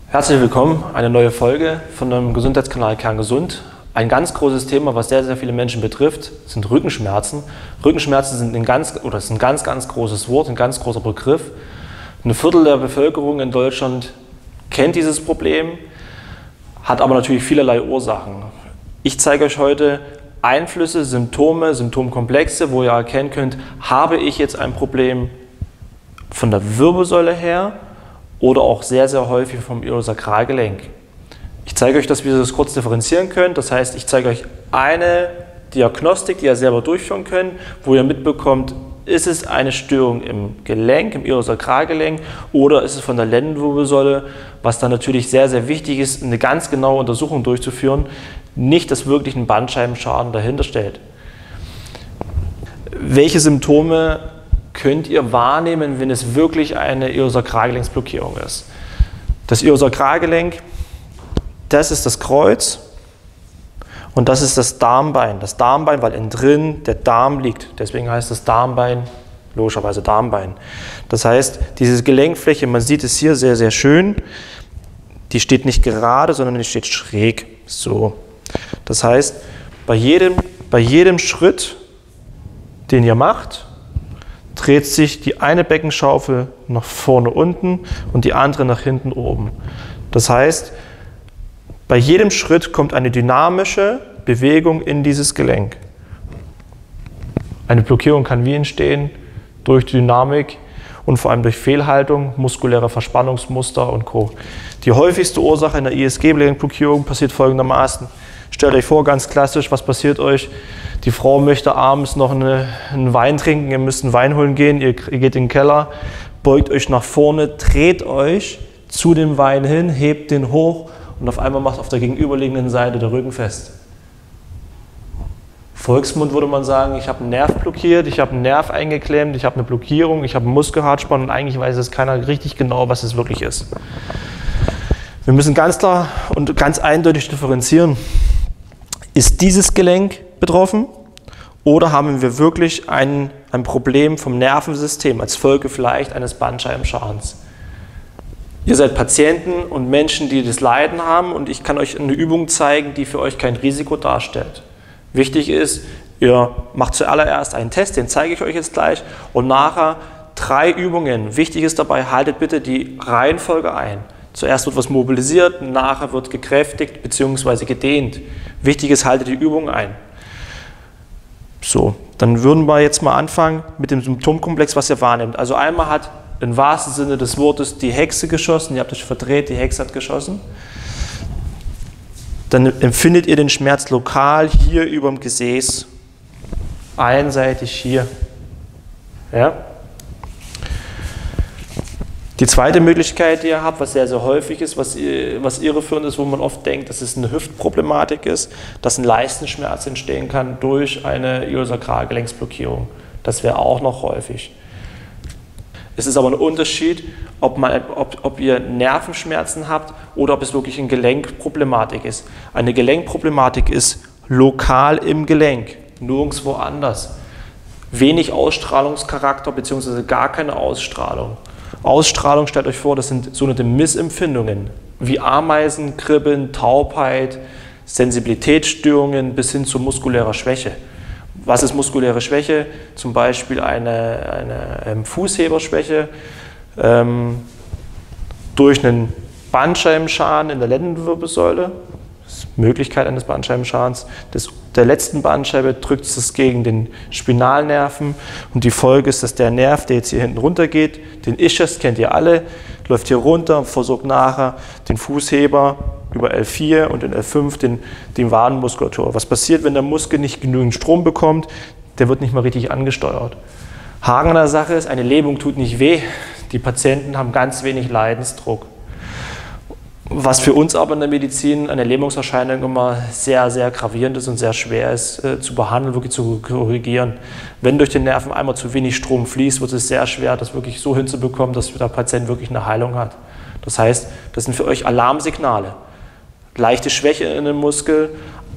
Herzlich willkommen, eine neue Folge von dem Gesundheitskanal Kerngesund. Ein ganz großes Thema, was sehr, sehr viele Menschen betrifft, sind Rückenschmerzen. Rückenschmerzen sind ein ganz großes Wort, ein ganz großer Begriff. Ein Viertel der Bevölkerung in Deutschland kennt dieses Problem, hat aber natürlich vielerlei Ursachen. Ich zeige euch heute Einflüsse, Symptome, Symptomkomplexe, wo ihr erkennen könnt, habe ich jetzt ein Problem von der Wirbelsäule her oder auch sehr, sehr häufig vom Iliosakralgelenk. Ich zeige euch, dass wir das kurz differenzieren können. Das heißt, ich zeige euch eine Diagnostik, die ihr selber durchführen könnt, wo ihr mitbekommt, ist es eine Störung im Gelenk, im Iliosakralgelenk, oder ist es von der Lendenwirbelsäule, was dann natürlich sehr, sehr wichtig ist, eine ganz genaue Untersuchung durchzuführen, nicht, dass wirklich ein Bandscheibenschaden dahinter steht. Welche Symptome könnt ihr wahrnehmen, wenn es wirklich eine Iliosakralgelenksblockierung ist? Das Iliosakralgelenk, das ist das Kreuz und das ist das Darmbein. Das Darmbein, weil innen drin der Darm liegt. Deswegen heißt das Darmbein, logischerweise Darmbein. Das heißt, diese Gelenkfläche, man sieht es hier sehr, sehr schön, die steht nicht gerade, sondern die steht schräg. So. Das heißt, bei jedem Schritt, den ihr macht, dreht sich die eine Beckenschaufel nach vorne unten und die andere nach hinten oben. Das heißt, bei jedem Schritt kommt eine dynamische Bewegung in dieses Gelenk. Eine Blockierung kann wie entstehen? Durch Dynamik und vor allem durch Fehlhaltung, muskuläre Verspannungsmuster und Co. Die häufigste Ursache in der ISG-Gelenkblockierung passiert folgendermaßen. Stellt euch vor, ganz klassisch, was passiert euch? Die Frau möchte abends noch einen Wein trinken, ihr müsst einen Wein holen gehen, ihr geht in den Keller, beugt euch nach vorne, dreht euch zu dem Wein hin, hebt den hoch und auf einmal macht auf der gegenüberliegenden Seite der Rücken fest. Volksmund würde man sagen, ich habe einen Nerv blockiert, ich habe einen Nerv eingeklemmt, ich habe eine Blockierung, ich habe einen Muskelhartspann und eigentlich weiß es keiner richtig genau, was es wirklich ist. Wir müssen ganz klar und ganz eindeutig differenzieren. Ist dieses Gelenk betroffen oder haben wir wirklich ein Problem vom Nervensystem als Folge vielleicht eines Bandscheibenschadens? Ihr seid Patienten und Menschen, die das Leiden haben, und ich kann euch eine Übung zeigen, die für euch kein Risiko darstellt. Wichtig ist, ihr macht zuallererst einen Test, den zeige ich euch jetzt gleich, und nachher 3 Übungen. Wichtig ist dabei, haltet bitte die Reihenfolge ein. Zuerst wird was mobilisiert, nachher wird gekräftigt bzw. gedehnt. Wichtig ist, haltet die Übung ein. So, dann würden wir jetzt mal anfangen mit dem Symptomkomplex, was ihr wahrnehmt. Also einmal hat im wahrsten Sinne des Wortes die Hexe geschossen, ihr habt euch verdreht, die Hexe hat geschossen. Dann empfindet ihr den Schmerz lokal hier über dem Gesäß, einseitig hier. Ja? Die zweite Möglichkeit, die ihr habt, was sehr, sehr häufig ist, was irreführend ist, wo man oft denkt, dass es eine Hüftproblematik ist, dass ein Leistenschmerz entstehen kann durch eine Iliosakralgelenksblockierung. Das wäre auch noch häufig. Es ist aber ein Unterschied, ob ihr Nervenschmerzen habt oder ob es wirklich eine Gelenkproblematik ist. Eine Gelenkproblematik ist lokal im Gelenk, nirgendwo anders. Wenig Ausstrahlungscharakter bzw. gar keine Ausstrahlung. Ausstrahlung, stellt euch vor, das sind sogenannte Missempfindungen, wie Ameisen, Kribbeln, Taubheit, Sensibilitätsstörungen bis hin zu muskulärer Schwäche. Was ist muskuläre Schwäche? Zum Beispiel eine Fußheberschwäche durch einen Bandscheibenschaden in der Lendenwirbelsäule. Das ist Möglichkeit eines Bandscheibenschadens. Der letzten Bandscheibe drückt es gegen den Spinalnerven und die Folge ist, dass der Nerv, der jetzt hier hinten runter geht, den Ischias kennt ihr alle, läuft hier runter, versorgt nachher den Fußheber über L4 und in L5 die Wadenmuskulatur. Was passiert, wenn der Muskel nicht genügend Strom bekommt? Der wird nicht mal richtig angesteuert. Haken an der Sache ist, eine Lähmung tut nicht weh. Die Patienten haben ganz wenig Leidensdruck. Was für uns aber in der Medizin eine Lähmungserscheinung immer sehr, sehr gravierend ist und sehr schwer ist zu behandeln, wirklich zu korrigieren. Wenn durch den Nerven einmal zu wenig Strom fließt, wird es sehr schwer, das wirklich so hinzubekommen, dass der Patient wirklich eine Heilung hat. Das heißt, das sind für euch Alarmsignale. Leichte Schwäche in dem Muskel,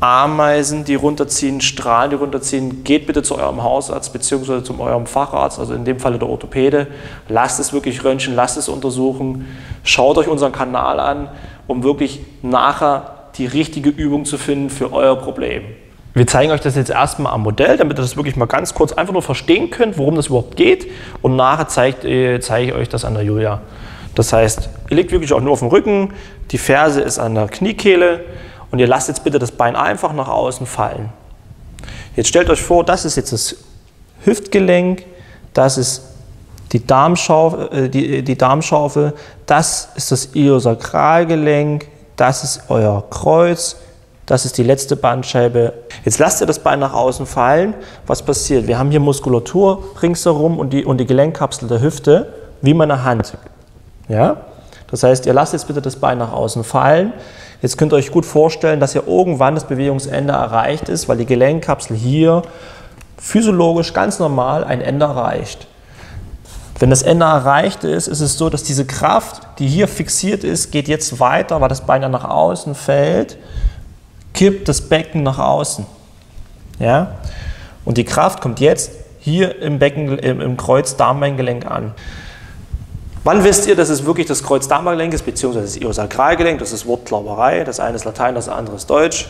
Ameisen, die runterziehen, Strahlen, die runterziehen, geht bitte zu eurem Hausarzt bzw. zu eurem Facharzt, also in dem Falle der Orthopäde. Lasst es wirklich röntgen, lasst es untersuchen. Schaut euch unseren Kanal an, um wirklich nachher die richtige Übung zu finden für euer Problem. Wir zeigen euch das jetzt erstmal am Modell, damit ihr das wirklich mal ganz kurz einfach nur verstehen könnt, worum das überhaupt geht. Und nachher zeige ich euch das an der Julia. Das heißt, ihr liegt wirklich auch nur auf dem Rücken, die Ferse ist an der Kniekehle. Und ihr lasst jetzt bitte das Bein einfach nach außen fallen. Jetzt stellt euch vor, das ist jetzt das Hüftgelenk, das ist die Darmschaufel, das ist das Iliosakralgelenk, das ist euer Kreuz, das ist die letzte Bandscheibe. Jetzt lasst ihr das Bein nach außen fallen. Was passiert? Wir haben hier Muskulatur ringsherum und die Gelenkkapsel der Hüfte, wie meine Hand. Ja? Das heißt, ihr lasst jetzt bitte das Bein nach außen fallen. Jetzt könnt ihr euch gut vorstellen, dass ja irgendwann das Bewegungsende erreicht ist, weil die Gelenkkapsel hier physiologisch ganz normal ein Ende erreicht. Wenn das Ende erreicht ist, ist es so, dass diese Kraft, die hier fixiert ist, geht jetzt weiter, weil das Bein dann nach außen fällt, kippt das Becken nach außen. Ja? Und die Kraft kommt jetzt hier im Kreuz-Darmbeingelenk an. Wann wisst ihr, dass es wirklich das Kreuz-Darmbeingelenk ist, beziehungsweise das Iliosakralgelenk? Das ist Wortklauberei, das eine ist Latein, das andere ist Deutsch.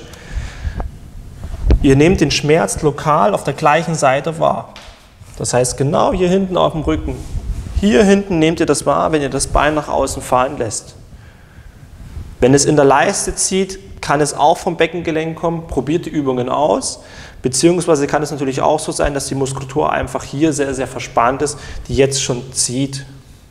Ihr nehmt den Schmerz lokal auf der gleichen Seite wahr. Das heißt, genau hier hinten auf dem Rücken, hier hinten nehmt ihr das wahr, wenn ihr das Bein nach außen fallen lässt. Wenn es in der Leiste zieht, kann es auch vom Beckengelenk kommen. Probiert die Übungen aus. Beziehungsweise kann es natürlich auch so sein, dass die Muskulatur einfach hier sehr, sehr verspannt ist, die jetzt schon zieht.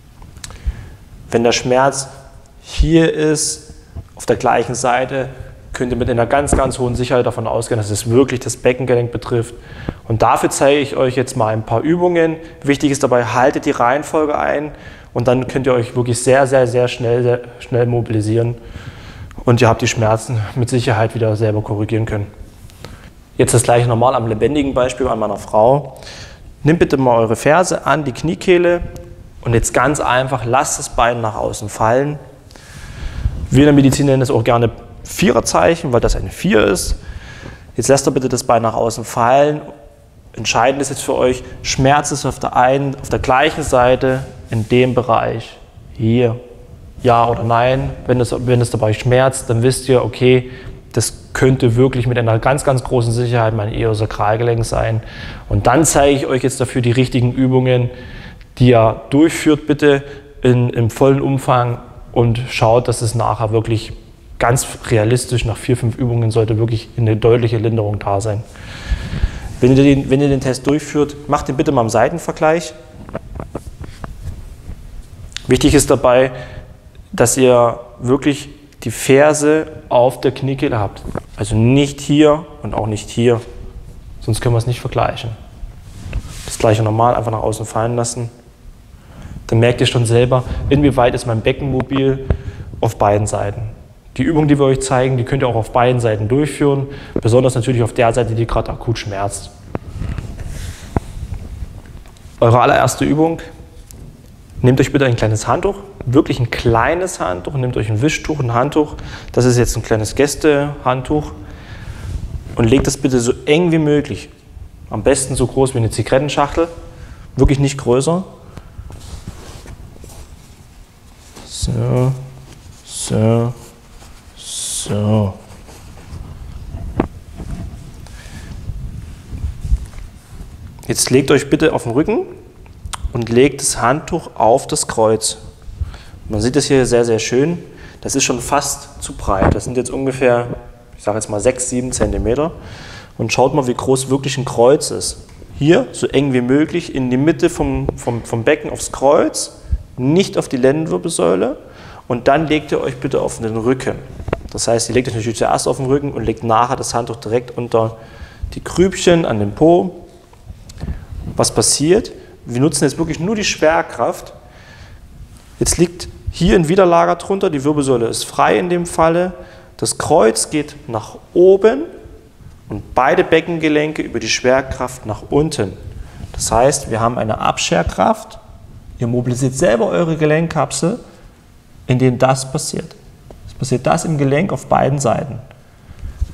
Wenn der Schmerz hier ist, auf der gleichen Seite, könnt ihr mit einer ganz, ganz hohen Sicherheit davon ausgehen, dass es wirklich das Beckengelenk betrifft. Und dafür zeige ich euch jetzt mal ein paar Übungen. Wichtig ist dabei, haltet die Reihenfolge ein und dann könnt ihr euch wirklich sehr, sehr, sehr schnell mobilisieren. Und ihr habt die Schmerzen mit Sicherheit wieder selber korrigieren können. Jetzt das gleiche nochmal am lebendigen Beispiel an meiner Frau. Nehmt bitte mal eure Ferse an die Kniekehle. Und jetzt ganz einfach, lasst das Bein nach außen fallen. Wir in der Medizin nennen es auch gerne Viererzeichen, weil das eine 4 ist. Jetzt lasst ihr bitte das Bein nach außen fallen. Entscheidend ist jetzt für euch, Schmerz ist auf der gleichen Seite in dem Bereich. Hier, ja oder nein. Wenn es dabei schmerzt, dann wisst ihr, okay, das könnte wirklich mit einer ganz, ganz großen Sicherheit mein Iliosakralgelenk sein. Und dann zeige ich euch jetzt dafür die richtigen Übungen, die ihr durchführt bitte im vollen Umfang und schaut, dass es nachher wirklich ganz realistisch nach 4, 5 Übungen sollte wirklich eine deutliche Linderung da sein. Wenn ihr den Test durchführt, macht den bitte mal im Seitenvergleich. Wichtig ist dabei, dass ihr wirklich die Ferse auf der Kniekehle habt. Also nicht hier und auch nicht hier, sonst können wir es nicht vergleichen. Das gleiche normal, einfach nach außen fallen lassen. Dann merkt ihr schon selber, inwieweit ist mein Becken mobil auf beiden Seiten. Die Übungen, die wir euch zeigen, die könnt ihr auch auf beiden Seiten durchführen, besonders natürlich auf der Seite, die gerade akut schmerzt. Eure allererste Übung, nehmt euch bitte ein kleines Handtuch, wirklich ein kleines Handtuch, nehmt euch ein Wischtuch, ein Handtuch, das ist jetzt ein kleines Gästehandtuch und legt das bitte so eng wie möglich, am besten so groß wie eine Zigarettenschachtel, wirklich nicht größer. So, so, so. Jetzt legt euch bitte auf den Rücken und legt das Handtuch auf das Kreuz. Man sieht das hier sehr, sehr schön. Das ist schon fast zu breit. Das sind jetzt ungefähr, ich sage jetzt mal 6, 7 cm. Und schaut mal, wie groß wirklich ein Kreuz ist. Hier so eng wie möglich in die Mitte vom Becken aufs Kreuz. Nicht auf die Lendenwirbelsäule und dann legt ihr euch bitte auf den Rücken. Das heißt, ihr legt euch natürlich zuerst auf den Rücken und legt nachher das Handtuch direkt unter die Grübchen an den Po. Was passiert? Wir nutzen jetzt wirklich nur die Schwerkraft. Jetzt liegt hier ein Widerlager drunter, die Wirbelsäule ist frei in dem Falle. Das Kreuz geht nach oben und beide Beckengelenke über die Schwerkraft nach unten. Das heißt, wir haben eine Abscherkraft. Ihr mobilisiert selber eure Gelenkkapsel, in denen das passiert. Es passiert das im Gelenk auf beiden Seiten.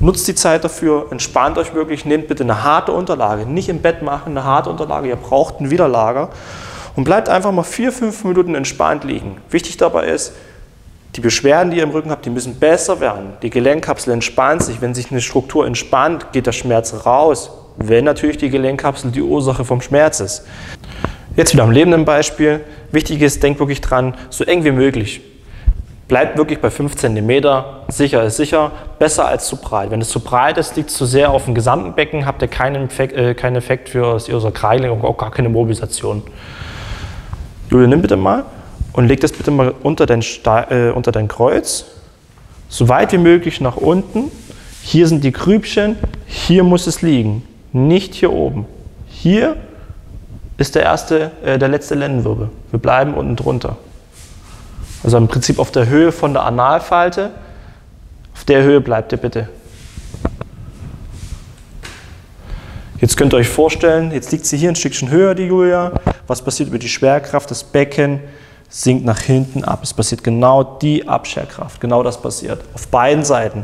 Nutzt die Zeit dafür, entspannt euch wirklich, nehmt bitte eine harte Unterlage, nicht im Bett machen, eine harte Unterlage, ihr braucht ein Widerlager und bleibt einfach mal 4-5 Minuten entspannt liegen. Wichtig dabei ist, die Beschwerden, die ihr im Rücken habt, die müssen besser werden. Die Gelenkkapsel entspannt sich. Wenn sich eine Struktur entspannt, geht der Schmerz raus. Wenn natürlich die Gelenkkapsel die Ursache vom Schmerz ist. Jetzt wieder am lebenden Beispiel. Wichtig ist, denkt wirklich dran, so eng wie möglich. Bleibt wirklich bei 5 cm. Sicher ist sicher, besser als zu breit. Wenn es zu breit ist, liegt es zu sehr auf dem gesamten Becken, habt ihr keinen Effekt für das Iliopsoas und auch gar keine Mobilisation. Julia, nimm bitte mal. Und leg das bitte mal unter dein Kreuz, so weit wie möglich nach unten. Hier sind die Grübchen, hier muss es liegen, nicht hier oben. Hier ist der letzte Lendenwirbel. Wir bleiben unten drunter. Also im Prinzip auf der Höhe von der Analfalte. Auf der Höhe bleibt ihr bitte. Jetzt könnt ihr euch vorstellen, jetzt liegt sie hier ein Stückchen höher, die Julia. Was passiert über die Schwerkraft? Das Becken sinkt nach hinten ab. Es passiert genau die Abscherkraft. Genau das passiert. Auf beiden Seiten.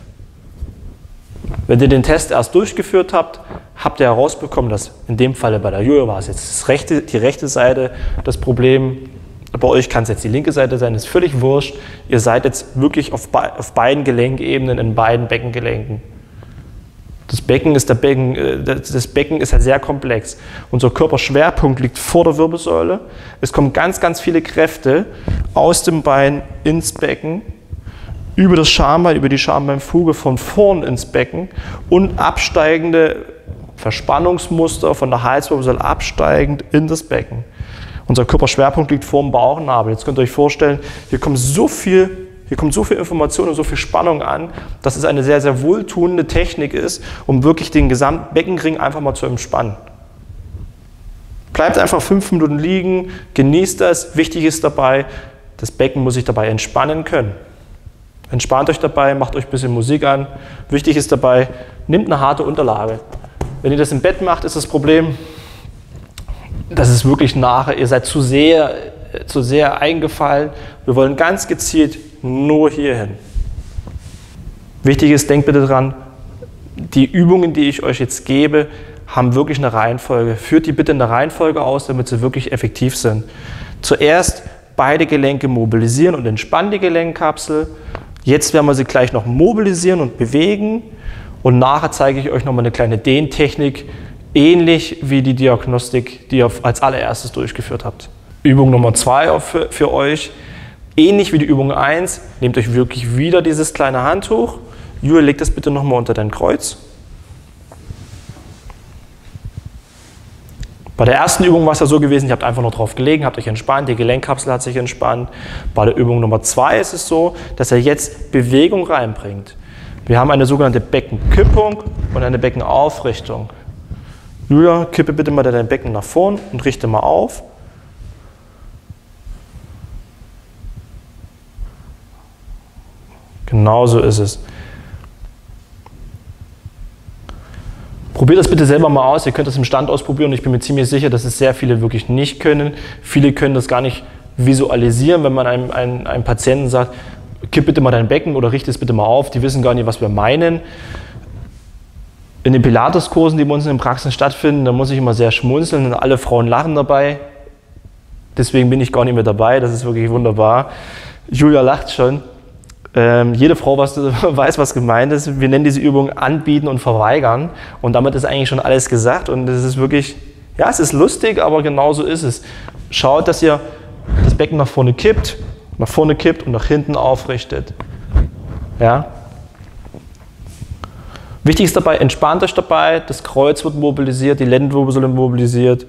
Wenn ihr den Test erst durchgeführt habt, habt ihr herausbekommen, dass in dem Falle bei der Julia war es jetzt die rechte Seite das Problem. Bei euch kann es jetzt die linke Seite sein, ist völlig wurscht. Ihr seid jetzt wirklich auf beiden Gelenkebenen, in beiden Beckengelenken. Das Becken ist ja sehr komplex. Unser Körperschwerpunkt liegt vor der Wirbelsäule. Es kommen ganz, ganz viele Kräfte aus dem Bein ins Becken, über das Schambein, über die Schambeinfuge von vorn ins Becken und absteigende Verspannungsmuster von der Halswirbelsäule absteigend in das Becken. Unser Körperschwerpunkt liegt vor dem Bauchnabel. Jetzt könnt ihr euch vorstellen, hier kommt so viel Information und so viel Spannung an, dass es eine sehr, sehr wohltuende Technik ist, um wirklich den gesamten Beckenring einfach mal zu entspannen. Bleibt einfach 5 Minuten liegen, genießt das. Wichtig ist dabei, das Becken muss sich dabei entspannen können. Entspannt euch dabei, macht euch ein bisschen Musik an. Wichtig ist dabei, nehmt eine harte Unterlage. Wenn ihr das im Bett macht, ist das Problem, das ist wirklich nachher, ihr seid zu sehr eingefallen. Wir wollen ganz gezielt nur hierhin. Wichtig ist, denkt bitte dran, die Übungen, die ich euch jetzt gebe, haben wirklich eine Reihenfolge. Führt die bitte in der Reihenfolge aus, damit sie wirklich effektiv sind. Zuerst beide Gelenke mobilisieren und entspannen die Gelenkkapsel. Jetzt werden wir sie gleich noch mobilisieren und bewegen. Und nachher zeige ich euch nochmal eine kleine Dehntechnik, ähnlich wie die Diagnostik, die ihr als allererstes durchgeführt habt. Übung Nummer 2 für euch. Ähnlich wie die Übung 1, nehmt euch wirklich wieder dieses kleine Handtuch. Julia, leg das bitte nochmal unter dein Kreuz. Bei der ersten Übung war es ja so gewesen, ihr habt einfach nur drauf gelegen, habt euch entspannt, die Gelenkkapsel hat sich entspannt. Bei der Übung Nummer 2 ist es so, dass ihr jetzt Bewegung reinbringt. Wir haben eine sogenannte Beckenkippung und eine Beckenaufrichtung. Julia, kippe bitte mal dein Becken nach vorn und richte mal auf. Genau so ist es. Probiert das bitte selber mal aus. Ihr könnt das im Stand ausprobieren. Ich bin mir ziemlich sicher, dass es sehr viele wirklich nicht können. Viele können das gar nicht visualisieren, wenn man einem Patienten sagt, kipp bitte mal dein Becken oder richte es bitte mal auf. Die wissen gar nicht, was wir meinen. In den Pilates-Kursen, die bei uns in den Praxen stattfinden, da muss ich immer sehr schmunzeln und alle Frauen lachen dabei. Deswegen bin ich gar nicht mehr dabei. Das ist wirklich wunderbar. Julia lacht schon. Jede Frau weiß, was gemeint ist. Wir nennen diese Übung anbieten und verweigern. Und damit ist eigentlich schon alles gesagt. Und es ist wirklich, ja, es ist lustig, aber genau so ist es. Schaut, dass ihr das Becken nach vorne kippt und nach hinten aufrichtet. Ja? Wichtig ist dabei, entspannt euch dabei. Das Kreuz wird mobilisiert, die Lendenwirbelsäule mobilisiert.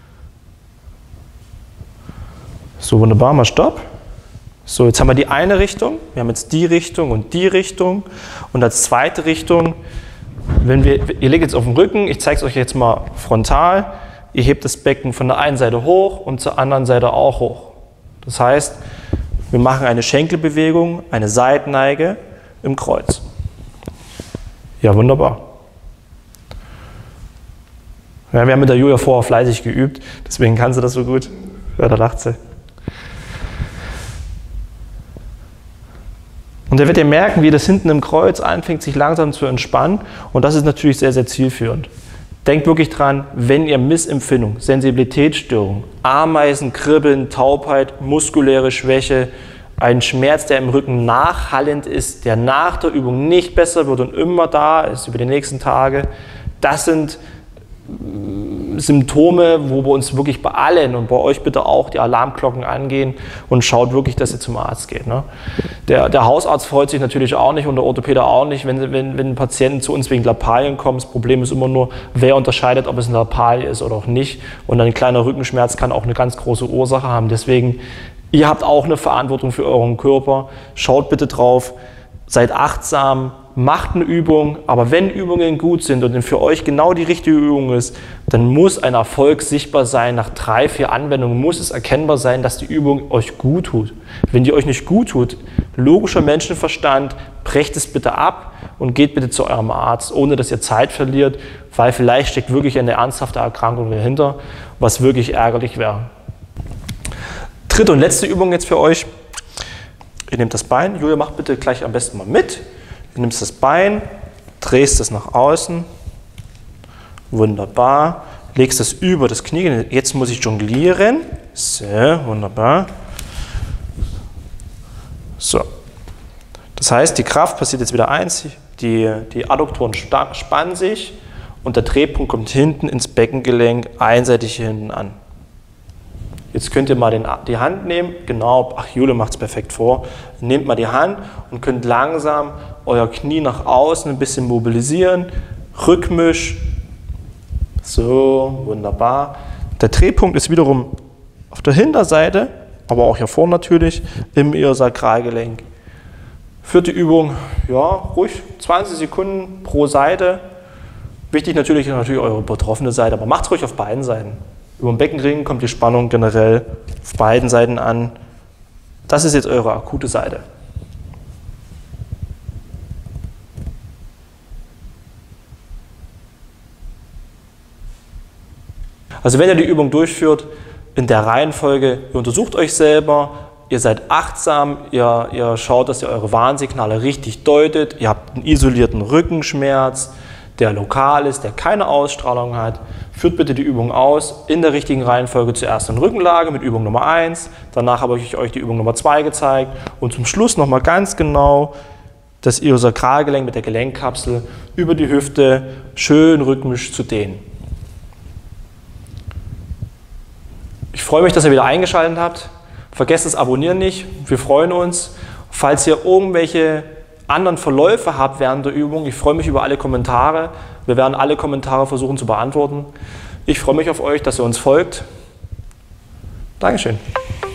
So, wunderbar, mal Stopp. So, jetzt haben wir die eine Richtung, wir haben jetzt die Richtung und als zweite Richtung, ihr legt jetzt auf den Rücken, ich zeige es euch jetzt mal frontal, ihr hebt das Becken von der einen Seite hoch und zur anderen Seite auch hoch. Das heißt, wir machen eine Schenkelbewegung, eine Seitenneige im Kreuz. Ja, wunderbar. Ja, wir haben mit der Julia vorher fleißig geübt, deswegen kann sie das so gut. Ja, da lacht sie. Und dann werdet ihr merken, wie das hinten im Kreuz anfängt, sich langsam zu entspannen. Und das ist natürlich sehr, sehr zielführend. Denkt wirklich dran, wenn ihr Missempfindung, Sensibilitätsstörung, Ameisen, Kribbeln, Taubheit, muskuläre Schwäche, einen Schmerz, der im Rücken nachhallend ist, der nach der Übung nicht besser wird und immer da ist über die nächsten Tage, das sind Symptome, wo wir uns wirklich bei allen und bei euch bitte auch die Alarmglocken angehen und schaut wirklich, dass ihr zum Arzt geht. Ne? Der Hausarzt freut sich natürlich auch nicht und der Orthopäde auch nicht, wenn Patienten zu uns wegen Lappalien kommen. Das Problem ist immer nur, wer unterscheidet, ob es eine Lappalie ist oder auch nicht. Und ein kleiner Rückenschmerz kann auch eine ganz große Ursache haben. Deswegen, ihr habt auch eine Verantwortung für euren Körper. Schaut bitte drauf, seid achtsam. Macht eine Übung, aber wenn Übungen gut sind und für euch genau die richtige Übung ist, dann muss ein Erfolg sichtbar sein. Nach 3, 4 Anwendungen muss es erkennbar sein, dass die Übung euch gut tut. Wenn die euch nicht gut tut, logischer Menschenverstand, brecht es bitte ab und geht bitte zu eurem Arzt, ohne dass ihr Zeit verliert, weil vielleicht steckt wirklich eine ernsthafte Erkrankung dahinter, was wirklich ärgerlich wäre. Dritte und letzte Übung jetzt für euch. Ihr nehmt das Bein, Julia, macht bitte gleich am besten mal mit. Du nimmst das Bein, drehst es nach außen, wunderbar, legst es über das Knie, jetzt muss ich jonglieren, so, wunderbar, so, das heißt, die Kraft passiert jetzt wieder eins, die Adduktoren spannen sich und der Drehpunkt kommt hinten ins Beckengelenk, einseitig hier hinten an. Jetzt könnt ihr mal die Hand nehmen, genau, ach Jule macht es perfekt vor, nehmt mal die Hand und könnt langsam euer Knie nach außen ein bisschen mobilisieren, rhythmisch, so, wunderbar. Der Drehpunkt ist wiederum auf der Hinterseite, aber auch hier vorne natürlich, im Iliosakralgelenk. Vierte Übung, ja, ruhig 20 Sekunden pro Seite. Wichtig natürlich eure betroffene Seite, aber macht es ruhig auf beiden Seiten. Über den Beckenring kommt die Spannung generell auf beiden Seiten an. Das ist jetzt eure akute Seite. Also wenn ihr die Übung durchführt, in der Reihenfolge, ihr untersucht euch selber, ihr seid achtsam, ihr schaut, dass ihr eure Warnsignale richtig deutet, ihr habt einen isolierten Rückenschmerz, der lokal ist, der keine Ausstrahlung hat. Führt bitte die Übung aus, in der richtigen Reihenfolge zuerst in Rückenlage mit Übung Nummer 1, danach habe ich euch die Übung Nummer 2 gezeigt und zum Schluss nochmal ganz genau das Iliosakralgelenk mit der Gelenkkapsel über die Hüfte schön rhythmisch zu dehnen. Ich freue mich, dass ihr wieder eingeschaltet habt. Vergesst das Abonnieren nicht, wir freuen uns. Falls ihr irgendwelche anderen Verläufe habt während der Übung, ich freue mich über alle Kommentare. Wir werden alle Kommentare versuchen zu beantworten. Ich freue mich auf euch, dass ihr uns folgt. Dankeschön.